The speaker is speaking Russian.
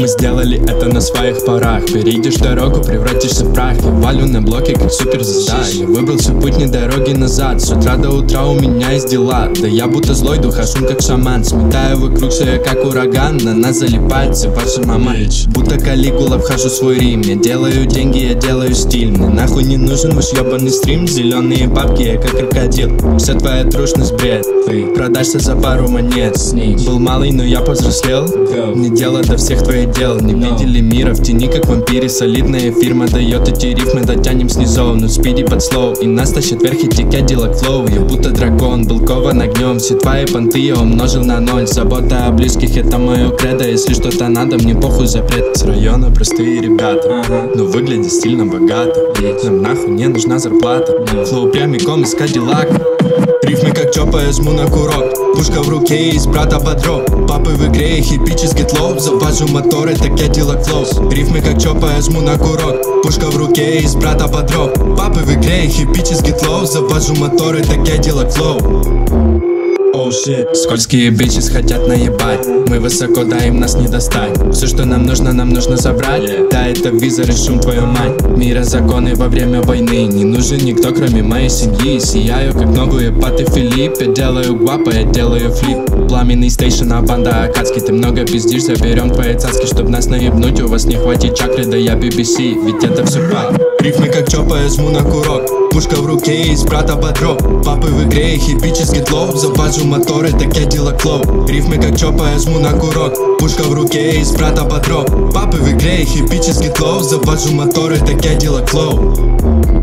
Мы сделали это на своих парах. Перейдешь дорогу, превратишься в прах. Я валю на блоке, как суперзвезда. Я выбрал свой путь, не дороги назад. С утра до утра у меня есть дела. Да я будто злой дух, а шум как шаман. Сметаю вокруг все как ураган. На нас залипает все ваша мама. Будто Калигула вхожу в свой Рим. Я делаю деньги, я делаю стиль. Мне нахуй не нужен ваш ебаный стрим. Зеленые бабки, я как крокодил. Вся твоя трушность бред. Ты продашься за пару монет. Был малый, но я повзрослел. Не дело до всех твоих дел. Не видели мира в тени, как вампире. Солидная фирма дает эти рифмы. Дотянем снизу, но спиди под слоу. И нас тащит вверх эти кадиллак флоу. Я будто дракон, был кован огнем. Все твои понты я умножил на 0. Забота о близких, это мое кредо. Если что-то надо, мне похуй запрет. С района простые ребята, но выглядят стильно богато. Нам нахуй не нужна зарплата. Флоу прямиком из кадиллака. Рифмы как чопа, я жму на курок. Пушка в руке из брата бодро. Папы в игре, хипический тлоу. Завожу мотор, это Cadillac Flows. Рифмы как чопа, я жму на курок. Пушка в руке из брата бодро. Папы в игре, хипический тлоу. Завожу мотор, это Cadillac Flow. Oh shit. Скользкие бичес хотят наебать. Мы высоко, да им нас не достать. Все, что нам нужно забрать. Да, это визор и шум, твою мать. Мира законы во время войны. Не нужен никто, кроме моей семьи. Сияю, как новые паты Филипп. Я делаю гуапа, я делаю флип. Пламенный стейшн, а банда Акацки. Ты много пиздишь, заберем твои цацки. Чтоб нас наебнуть, у вас не хватит чакры. Да я BBC, ведь это все пак. Рифмы как чопа, я жму на курок. Пушка в руке из брата бодро. Папы в игре, хипический тлоу. Завожу мотор, это Cadillac Flow. Рифмы как чопа, я жму на курок. Пушка в руке из брата бодро. Папы в игре, хипический тлоу. Завожу мотор, это Cadillac Flow.